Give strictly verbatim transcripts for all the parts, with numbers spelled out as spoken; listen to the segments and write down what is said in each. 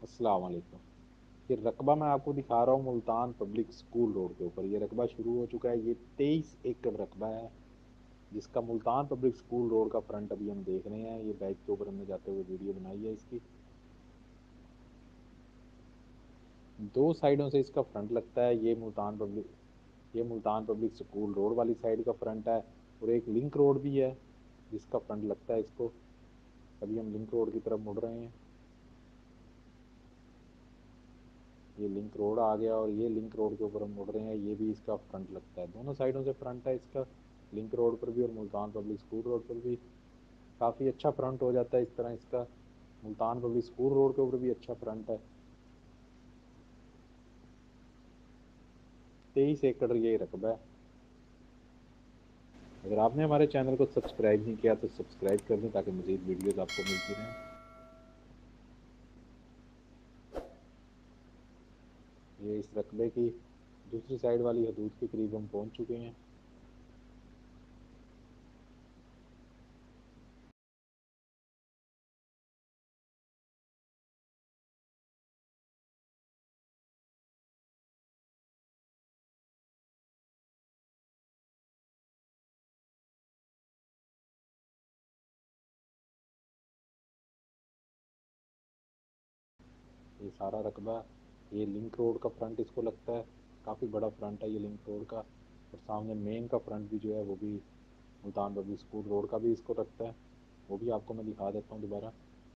अस्सलाम वालेकुम। ये रकबा मैं आपको दिखा रहा हूँ मुल्तान पब्लिक स्कूल रोड के ऊपर। ये रकबा शुरू हो चुका है। ये तेईस एकड़ रकबा है जिसका मुल्तान पब्लिक स्कूल रोड का फ्रंट अभी हम देख रहे हैं। ये बाइक के ऊपर हमने जाते हुए वीडियो बनाई है इसकी। दो साइडों से इसका फ्रंट लगता है। ये मुल्तान पब्लिक ये मुल्तान पब्लिक स्कूल रोड वाली साइड का फ्रंट है और एक लिंक रोड भी है जिसका फ्रंट लगता है इसको। अभी हम लिंक रोड की तरफ मुड़ रहे हैं। ये लिंक रोड आ गया और ये लिंक रोड के ऊपर हम मुड़ रहे हैं। ये भी इसका फ्रंट लगता है। दोनों साइडों से फ्रंट है इसका, लिंक रोड पर भी और मुल्तान पब्लिक स्कूल रोड पर भी। काफ़ी अच्छा फ्रंट हो जाता है इस तरह इसका। मुल्तान पब्लिक स्कूल रोड के ऊपर भी अच्छा फ्रंट है। तेईस एकड़ ये रकबा है। अगर आपने हमारे चैनल को सब्सक्राइब नहीं किया तो सब्सक्राइब कर दें ताकि मज़ीद वीडियोज़ आपको मिलती रहें। ये इस रकबे की दूसरी साइड वाली हदूद के करीब हम पहुंच चुके हैं। ये सारा रकबा, ये लिंक रोड का फ्रंट इसको लगता है। काफ़ी बड़ा फ्रंट है ये लिंक रोड का। और सामने मेन का फ्रंट भी जो है वो भी मुल्तान पब्लिक स्कूल रोड का भी इसको लगता है। वो भी आपको मैं दिखा देता हूँ दोबारा।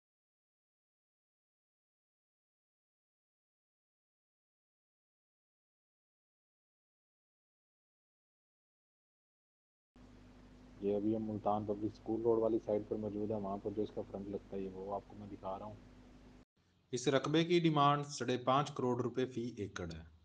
ये अभी हम मुल्तान पब्लिक स्कूल रोड वाली साइड पर मौजूद है। वहाँ पर जो इसका फ्रंट लगता है ये वो आपको मैं दिखा रहा हूँ। इस रकबे की डिमांड साढ़े पाँच करोड़ रुपए फी एकड़ है।